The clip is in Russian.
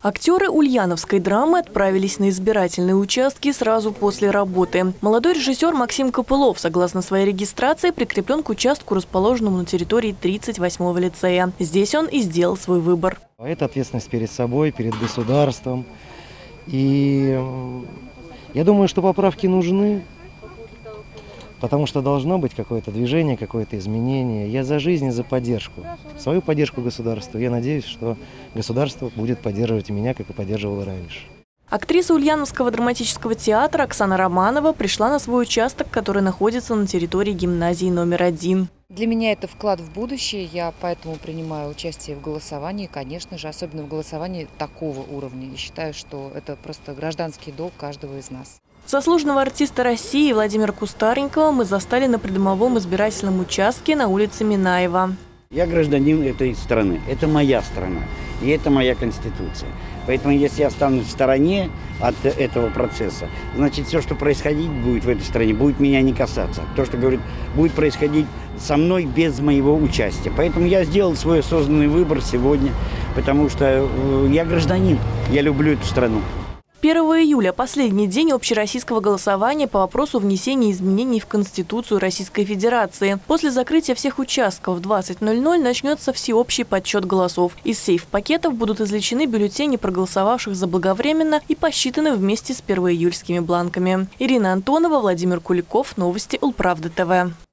Актеры ульяновской драмы отправились на избирательные участки сразу после работы. Молодой режиссер Максим Копылов, согласно своей регистрации, прикреплен к участку, расположенному на территории 38-го лицея. Здесь он и сделал свой выбор. Это ответственность перед собой, перед государством. И я думаю, что поправки нужны, потому что должно быть какое-то движение, какое-то изменение. Я за жизнь и за поддержку. Свою поддержку государству. Я надеюсь, что государство будет поддерживать и меня, как и поддерживало раньше. Актриса Ульяновского драматического театра Оксана Романова пришла на свой участок, который находится на территории гимназии номер 1. Для меня это вклад в будущее, я поэтому принимаю участие в голосовании, конечно же, особенно в голосовании такого уровня. Я считаю, что это просто гражданский долг каждого из нас. Заслуженного артиста России Владимира Кустаренкова мы застали на придомовом избирательном участке на улице Минаева. Я гражданин этой страны, это моя страна, и это моя конституция. Поэтому если я останусь в стороне от этого процесса, значит все, что происходить будет в этой стране, будет меня не касаться. То, что говорит, будет происходить со мной без моего участия. Поэтому я сделал свой осознанный выбор сегодня, потому что я гражданин, я люблю эту страну. 1 июля – последний день общероссийского голосования по вопросу внесения изменений в Конституцию Российской Федерации. После закрытия всех участков в 20:00 начнется всеобщий подсчет голосов. Из сейф-пакетов будут извлечены бюллетени проголосовавших заблаговременно и посчитаны вместе с первоиюльскими бланками. Ирина Антонова, Владимир Куликов. Новости Улправды ТВ.